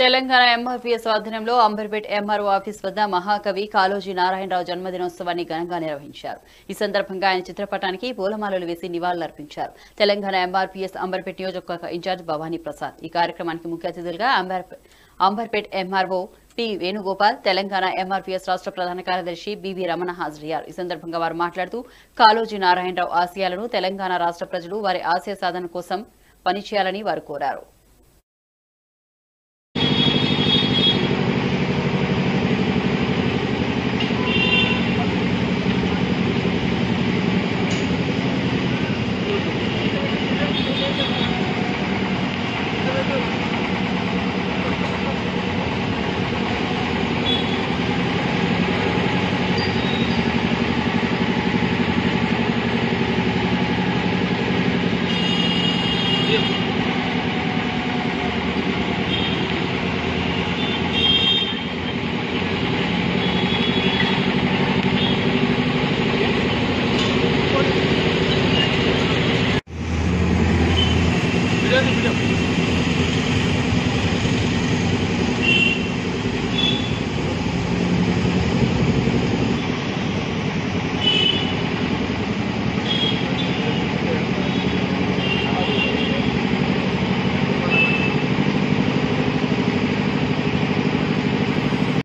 Telangana MRPS ఆధ్వర్యంలో Amberpet MRO office వద్ద మహాకవి కాళోజీ నారాయణరావు జన్మదినోత్సవాన్ని ఘనంగా నిర్వహించారు. ఈ సందర్భంగా ఆయన చిత్రపటానికి పూలమాలలు వేసి నివాళులర్పించారు. తెలంగాణ ఎంఆర్పీఎస్ అంబర్పేట్ నియోజకవర్గ ఇన్ఛార్జ్ భవానీ ప్రసాద్ ఈ కార్యక్రమానికి ముఖ్య అతిథులుగా Amberpet MRO P Venugopal, Telangana MRPS రాష్ట్ర ప్రధాన కార్యదర్శి బివి రమణ హాజరయ్యారు. ఈ సందర్భంగా వారు మాట్లాడుతూ కాళోజీ నారాయణరావు ఆశయాలను తెలంగాణ రాష్ట్ర ప్రజలు వారి ఆశయ సాధన కోసం పనిచేయాలని వారు కోరారు.